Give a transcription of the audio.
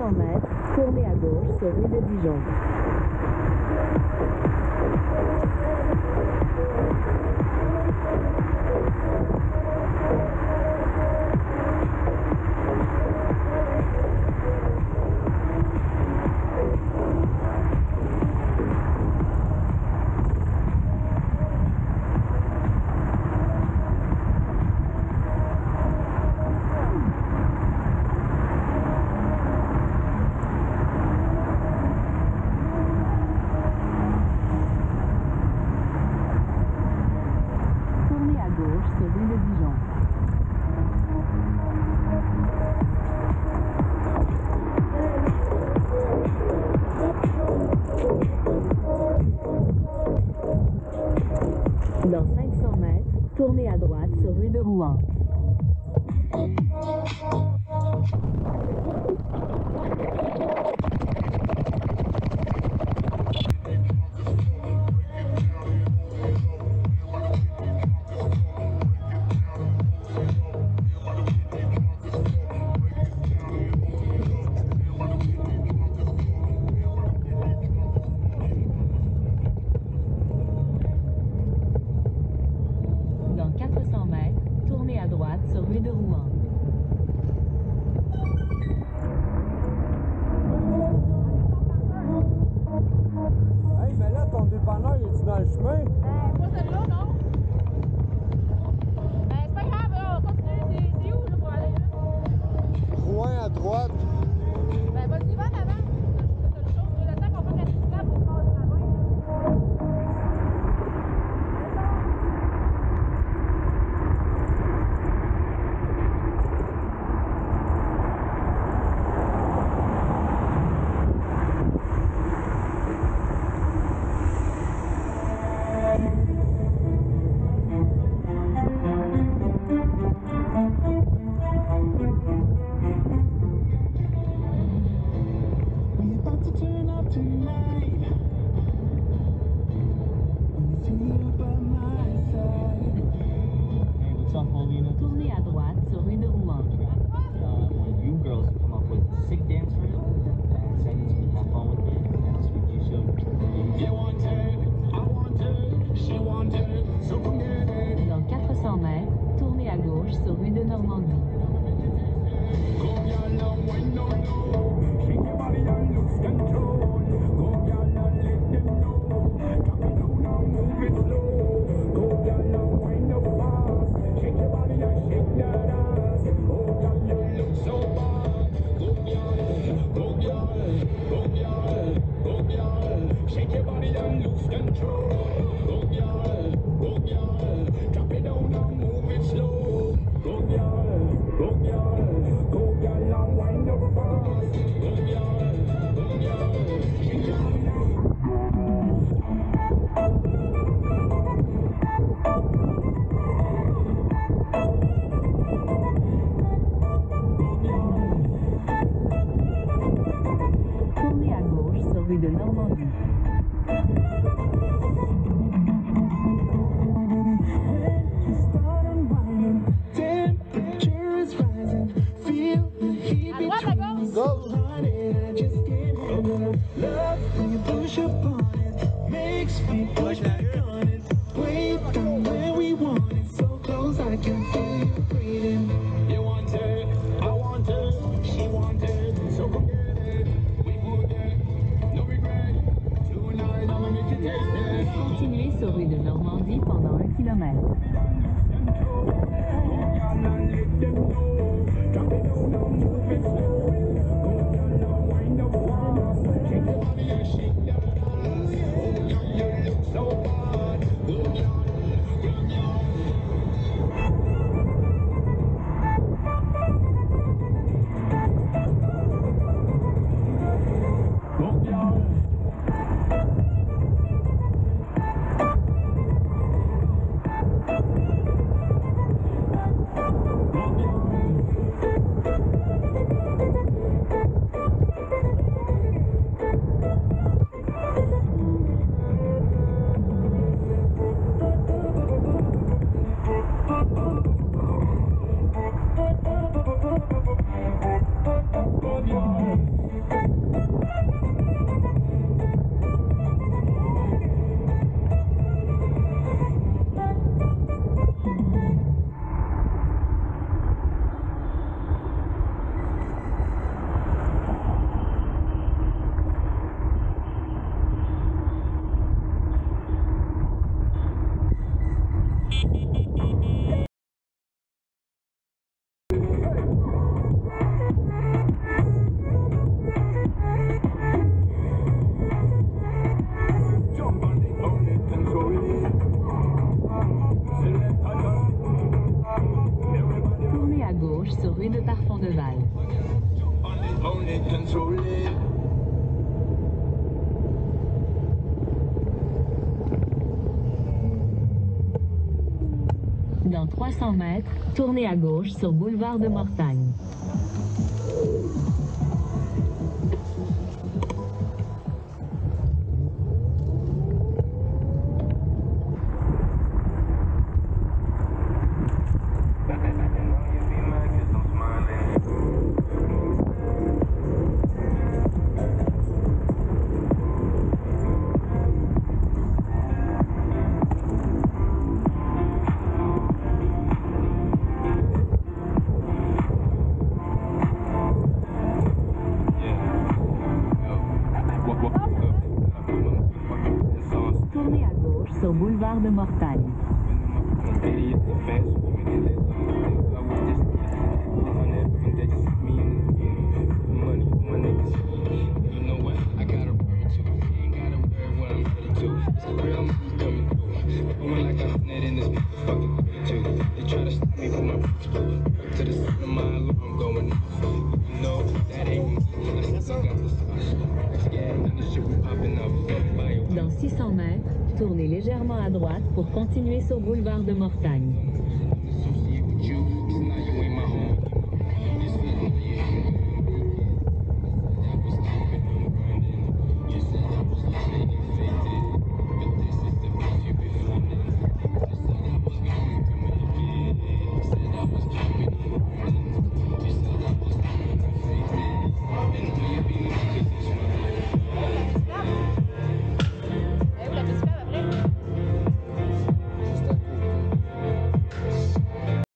400 mètres, tournez à gauche sur rue de Dijon. Sur rue de Dijon. Dans 500 mètres, tournez à droite sur rue de Rouen. Dans 400 mètres, tournez à droite sur rue de Rouen. Hey, mais là, ton dépanneur, il est dans le chemin? Pas celle-là, non? C'est pas grave, là, on continue. C'est où, là, pour aller, là? Rouen à droite. Vas-y, va en avant. T'as le chaud, le temps qu'on peut rester là pour passer la main. Tournez à droite sur rue de Rouen. When you girls come up with sick dancers and send it to me, have fun with it, and I'll speak to you soon. You want her, I want her, she want her, so come get it. Dans 400 mètres, tournez à gauche sur rue de Normandie. Go girl and wind down low, shake your body and lose control. Go girl and let them know, drop it down and move it slow. Go girl and wind up fast, shake your body and shake that ass. Oh girl, you look so bad. Go girl, go girl, go girl, go girl, shake your body and lose control. Go girl, drop it down and move it slow. Go girl, go girl, go girl and wind up fast. Go girl, shake your body down. Tournez à gauche sur rue de Normandie. À droite, à gauche. Go! You want her, I want her, she want her, so come get it. We go there, no regret. Tonight I'ma make you taste it. Continuez sur rue de Normandie pendant 1 kilomètre. it, control it. Dans 300 mètres, tournez à gauche sur boulevard de Mortagne. Tournez à gauche sur boulevard de Mortagne. Dans 600 mètres, tournez légèrement à droite pour continuer sur boulevard de Mortagne.